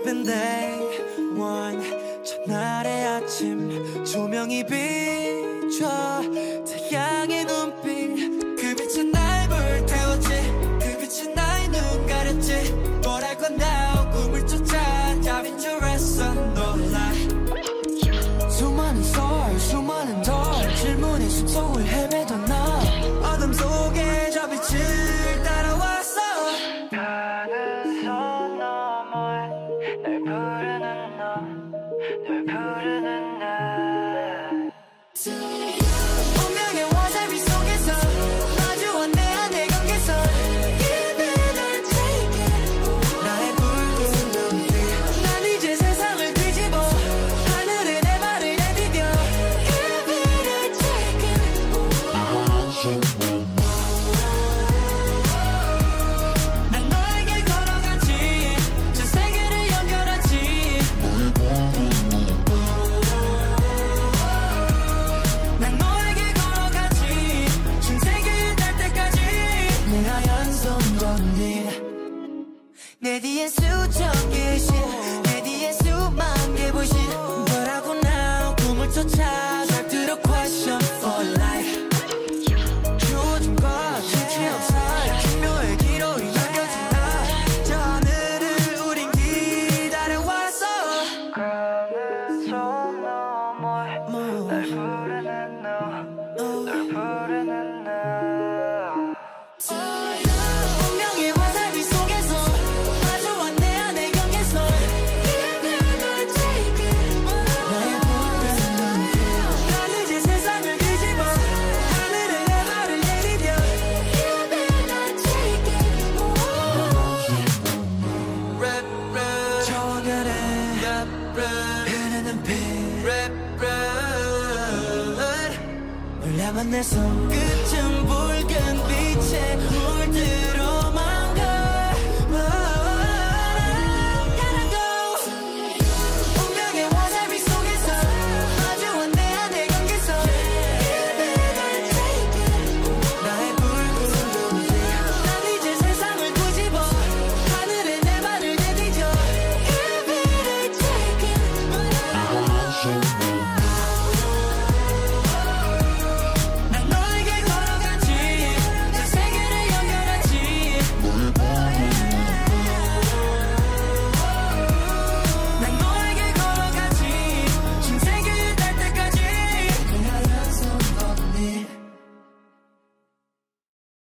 been day one 첫날의 아침 조명이 비춰 태양의 눈빛 그 빛은 날 불태웠지 그 빛은 나의 눈 가렸지 뭐랄 건 now 꿈을 쫓아 잡인 줄 알았어 놀라 수많은 썰 수많은 덜 질문의 숲속을 헤매던 나 어둠 속에 저 빛을 따라왔어 가는 선 너머에 널 부르는 널 부르는 날 운명의 와사비 속에서 마주한 내 안의 경계선 Give it or take it 나의 붉은 눈빛 난 이제 세상을 뒤집어 하늘에 내 발을 내디뎌 Give it or take it 난 너에게 걸어가지 전 세계를 연결하지 난 너에게 걸어가지 전 세계에 닿을 때까지 내 하얀 손 건넨 내 뒤엔 수천 개의 신내 뒤엔 수만 개 불신 뭐라고 now 꿈을 쫓아 잘 들어 question for life 요즘과 정체 없어 기묘의 기로이 남겨진 나저 하늘을 우린 기다려왔어 가는 손 너머에 날 부르는 널 부르는 날 운명의 와사비 속에서 마주한 내 안의 경계선 Give it or take it 나의 붉은 눈빛 난 이제 세상을 뒤집어 하늘에 내 발을 내디뎌 Give it or take it Rap rap 저들의 흐르는 빛 Rap rap 몰라만 내 손끝은 붉은 빛에 물들